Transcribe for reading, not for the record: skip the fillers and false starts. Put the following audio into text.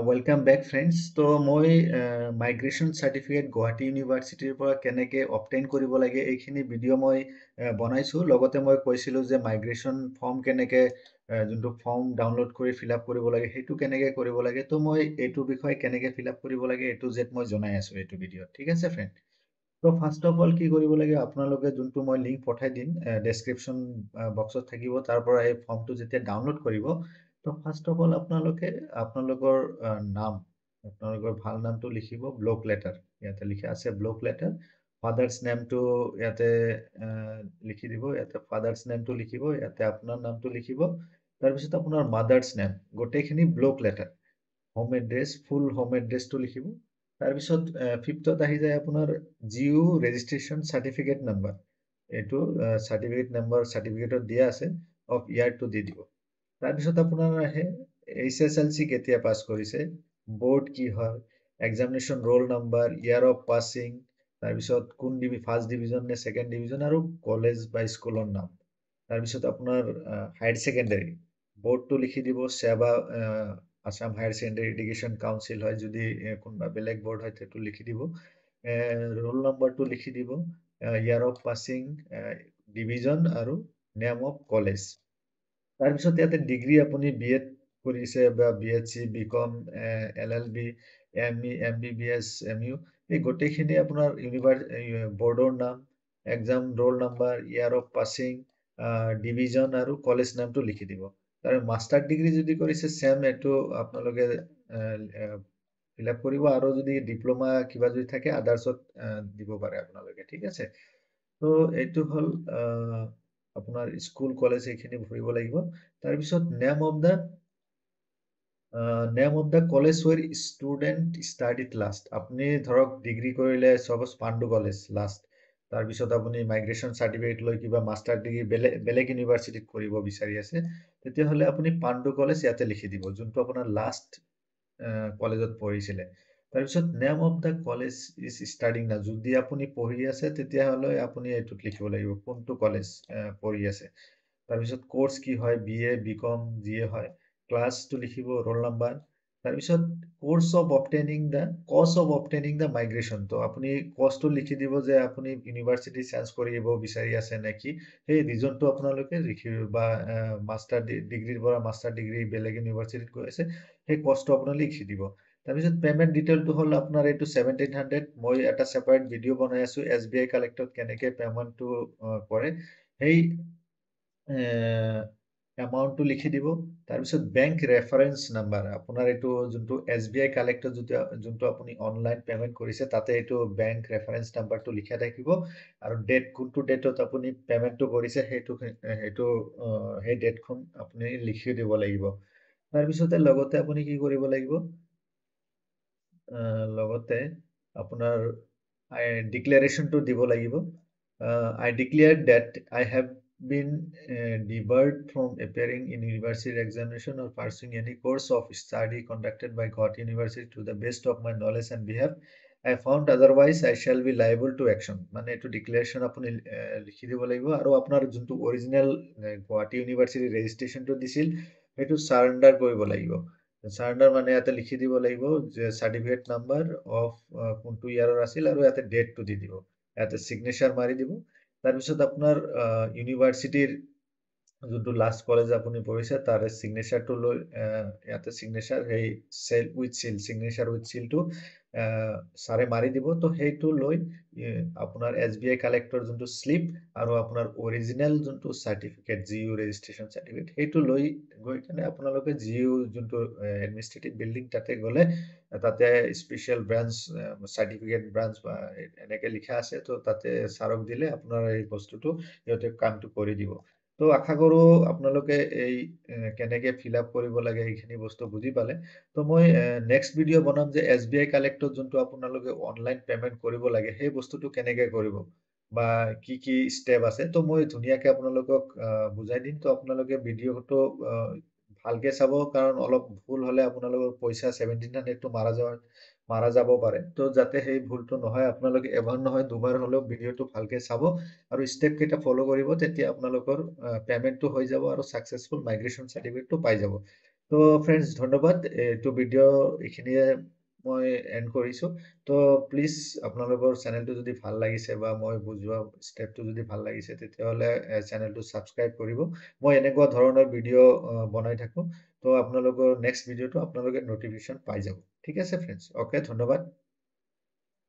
Welcome back friends. তো মই migration certificate Guwahati ইউনিভাৰ্চিটিৰ পৰা কেনেকৈ অবটেইন কৰিব লাগে এইখিনি ভিডিঅ' মই বনাইছোঁ। লগতে মই কৈছিলোঁ যে মাইগ্ৰেশ্যন ফৰ্ম কেনেকৈ যোনটো ফৰ্ম ডাউনলোড কৰি ফিল আপ কৰিব লাগে সেইটো কেনেকৈ কৰিব লাগে। তো মই এইটো বিষয়ে কেনেকৈ ফিল আপ কৰিব লাগে এইটো জেড মই জনাই আছোঁ এইটো ভিডিঅ'ত। ঠিক আছে ফ্ৰেণ্ড। তো ফাৰ্ষ্ট অফ অল কি কৰিব লাগে, আপোনালোকে যোনটো মই লিংক পঠাই দিম ডেছক্ৰিপশ্যন বক্সত থাকিব, তাৰ পৰা এই ফৰ্মটো যেতিয়া ডাউনলোড কৰিব, তো ফাৰ্ষ্ট অফ অল আপোনালোকৰ নাম, আপোনালোকৰ ভাল নামটো লিখিব, ব্লক লেটাৰ ইয়াতে লিখা আছে ব্লক লেটাৰ। ফাদাৰ্ছ নেমটো ইয়াতে লিখি দিব, ইয়াতে ফাদাৰ্ছ নেমটো লিখিব, ইয়াতে আপোনাৰ নামটো লিখিব। তাৰপিছত আপোনাৰ মাদাৰ্ছ নেম গোটেইখিনি block letter, home address full home এড্ৰেছটো লিখিব। তাৰপিছত ফিফ্থত আহি যায় আপোনাৰ জিঅ ৰেজিষ্ট্ৰেশ্যন চাৰ্টিফিকেট নাম্বাৰ, এইটো চাৰ্টিফিকেট নাম্বাৰ চাৰ্টিফিকেটত দিয়া আছে অফ ইয়াৰটো দি দিব। তাৰপিছত আপোনাৰ আহে HSLC কেতিয়া পাছ কৰিছে, বৰ্ড কি হয়, examination roll number, year of passing, তাৰপিছত কোন ফাৰ্ষ্ট ডিভিজন নে ছেকেণ্ড ডিভিজন, আৰু কলেজ বা স্কুলৰ নাম। তাৰপিছত আপোনাৰ হায়াৰ ছেকেণ্ডাৰী বৰ্ডটো লিখি দিব, SEBA Assam higher secondary education council হয়, যদি কোনোবা বেলেগ বৰ্ড হয় সেইটো লিখি দিব। ৰোল নাম্বাৰটো লিখি দিব, ইয়াৰ অফ পাছিং, ডিভিজন আৰু নেম অফ কলেজ। তাৰপিছত ইয়াতে ডিগ্ৰী আপুনি BEd কৰিছে বা BSc BCom LLB ME MBBS MU, এই গোটেইখিনি আপোনাৰ বৰ্ডৰ নাম, exam roll number, year of passing, division আৰু কলেজ নামটো লিখি দিব। আৰু মাষ্টাৰ ডিগ্ৰী যদি কৰিছে চেম এইটো আপোনালোকে ফিল আপ কৰিব, আৰু যদি ডিপ্ল'মা কিবা যদি থাকে আদাৰ্ছত দিব পাৰে আপোনালোকে। ঠিক আছে। তো এইটো হ'ল আপোনাৰ স্কুল কলেজ এইখিনি ভৰিব লাগিব। তাৰপিছত name of the college where student studied last, আপুনি ধৰক ডিগ্ৰী কৰিলে চাপ'জ পাণ্ডু কলেজ লাষ্ট, তাৰপিছত আপুনি মাইগ্ৰেশ্যন চাৰ্টিফিকেট লৈ কিবা মাষ্টাৰ ডিগ্ৰী বেলেগ ইউনিভাৰ্চিটিত কৰিব বিচাৰি আছে, তেতিয়াহ'লে আপুনি পাণ্ডু কলেজ ইয়াতে লিখি দিব, যোনটো আপোনাৰ লাষ্ট কলেজত পঢ়িছিলে। তাৰপিছত name of the college is studying now, যদি আপুনি পঢ়ি আছে তেতিয়াহ'লে আপুনি এইটোত লিখিব লাগিব কোনটো কলেজ পঢ়ি আছে। তাৰপিছত কোৰ্চ কি হয়, BA BCom যিয়ে হয়, ক্লাছটো লিখিব, ৰোল নাম্বাৰ। তাৰপিছত cause of obtaining the migration, তো আপুনি কজটো লিখি দিব যে আপুনি ইউনিভাৰ্চিটি চেঞ্জ কৰিব বিচাৰি আছে নেকি, সেই ৰিজনটো আপোনালোকে লিখিব, বা মাষ্টাৰ ডিগ্ৰীৰ পৰা মাষ্টাৰ ডিগ্ৰী বেলেগ ইউনিভাৰ্চিটিত গৈ আছে সেই কজটো আপোনালোকে লিখি দিব। তাৰপিছত পেমেণ্ট ডিটেইলটো হ'ল আপোনাৰ এইটো 1700, মই এটা ছেপাৰেট ভিডিঅ' বনাই আছোঁ SBI কালেক্টত কেনেকৈ পেমেণ্টটো কৰে, সেই এমাউণ্টটো লিখি দিব। তাৰপিছত বেংক ৰেফাৰেঞ্চ নাম্বাৰ, আপোনাৰ এইটো যোনটো SBI কালেক্টত যোনটো আপুনি অনলাইন পেমেণ্ট কৰিছে তাতে এইটো বেংক ৰেফাৰেঞ্চ নাম্বাৰটো লিখা থাকিব, আৰু কোনটো ডেটত আপুনি পেমেণ্টটো কৰিছে সেই ডেটখন আপুনি লিখি দিব লাগিব। তাৰপিছতে লগতে আপুনি কি কৰিব লাগিব, লগতে আপোনাৰ ডিক্লেৰেশ্যনটো দিব লাগিব। I declare that I have been debarred from appearing in university examination or pursuing any course of study conducted by Guwahati University to the best of my knowledge and belief. I found otherwise I shall be liable to action, মানে এইটো declaration আপুনি লিখি দিব লাগিব, আৰু আপোনাৰ যোনটো original Guwahati university ৰেজিষ্ট্ৰেশ্যনটো দিছিল সেইটো চাৰেণ্ডাৰ কৰিব লাগিব। চাৰেণ্ডাৰ মানে ইয়াতে লিখি দিব লাগিব যে চাৰ্টিফিকেট নাম্বাৰ অফ কোনটো ইয়াৰৰ আছিল, আৰু ইয়াতে ডেটটো দি দিব, ইয়াতে চিগনেচাৰ মাৰি দিব। তাৰপিছত আপোনাৰ ইউনিভাৰ্চিটিৰ যোনটো লাষ্ট কলেজ আপুনি পঢ়িছে তাৰে চিগনেচাৰটো লৈ ইয়াতে চিগনেচাৰ সেই চিগনেচাৰ উইথ চিলটো ছাৰে মাৰি দিব। তো সেইটো লৈ আপোনাৰ SBI কালেক্টৰ যোনটো শ্লিপ আৰু আপোনাৰ অৰিজিনেল যোনটো চাৰ্টিফিকেট GU ৰেজিষ্ট্ৰেশ্যন চাৰ্টিফিকেট সেইটো লৈ গৈ কিনে আপোনালোকে GU যোনটো এডমিনিষ্ট্ৰেটিভ বিল্ডিং তাতে গ'লে তাতে স্পেচিয়েল ব্ৰাঞ্চ চাৰ্টিফিকেট ব্ৰাঞ্চ বা এনেকে লিখা আছে, তো তাতে ছাৰক দিলে আপোনাৰ এই বস্তুটো সিহঁতে কামটো কৰি দিব। তো আশা কৰোঁ আপোনালোকে এই কেনেকৈ ফিল আপ কৰিব লাগে এইখিনি বস্তু বুজি পালে। তো মই নেক্সট ভিডিঅ' বনাম যে SBI কালেক্টত যোনটো আপোনালোকে অনলাইন পে'মেণ্ট কৰিব লাগে সেই বস্তুটো কেনেকৈ কৰিব বা কি কি ষ্টেপ আছে, তো মই ধুনীয়াকৈ আপোনালোকক বুজাই দিম। তো আপোনালোকে ভিডিঅ'টো ভালকৈ চাব, কাৰণ অলপ ভুল হ'লে আপোনালোকৰ পইচা 1700টো মাৰা যাব পাৰে। তো যাতে সেই ভুলটো নহয়, আপোনালোকে এবাৰ নহয় দুবাৰ হ'লেও ভিডিঅ'টো ভালকৈ চাব আৰু ষ্টেপ কেইটা ফ'ল' কৰিব, তেতিয়া আপোনালোকৰ পে'মেণ্টটো হৈ যাব আৰু ছাকচেছফুল মাইগ্ৰেশ্যন চাৰ্টিফিকেটটো পাই যাব। তো ফ্ৰেণ্ডছ ধন্যবাদ, এইটো ভিডিঅ' এইখিনিয়ে মই এণ্ড কৰিছোঁ। তো প্লিজ আপোনালোকৰ চেনেলটো যদি ভাল লাগিছে বা মই বুজোৱা ষ্টেপটো যদি ভাল লাগিছে তেতিয়াহ'লে চেনেলটো ছাবস্ক্ৰাইব কৰিব। মই এনেকুৱা ধৰণৰ ভিডিঅ' বনাই থাকোঁ। তো আপোনালোকৰ নেক্সট ভিডিঅ'টো আপোনালোকে নটিফিকেশ্যন পাই যাব। ঠিক আছে ফ্ৰেণ্ডছ, অ'কে, ধন্যবাদ।